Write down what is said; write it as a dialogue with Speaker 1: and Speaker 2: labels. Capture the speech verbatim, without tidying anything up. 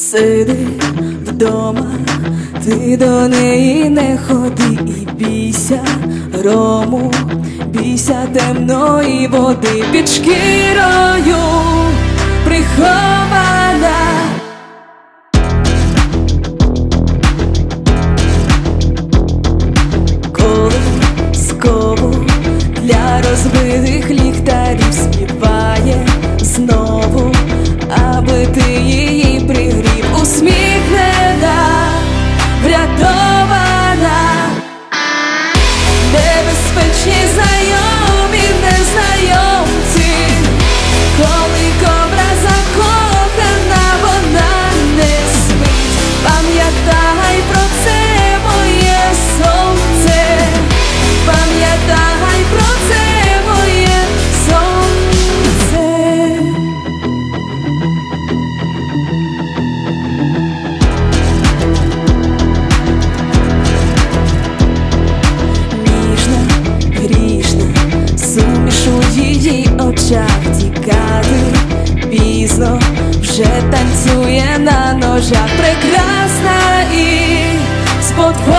Speaker 1: Сиди вдома, ти до неї не ходи і бійся грому, бійся темної води під шкірою прихована. Колискову для розбитих ліхтарів співає знову, аби ти її пригрів. Усміхнена, врятована, небезпечні знайомі незнайомці, коли кобра закохана, вона не спить. Пам'ятай про це, моє сонце, пам'ятай про це, моє сонце. Ніжна, грішна, суміш у її очах, тікати пізно, вже танцює на ножах. Прекрасна і спокійна.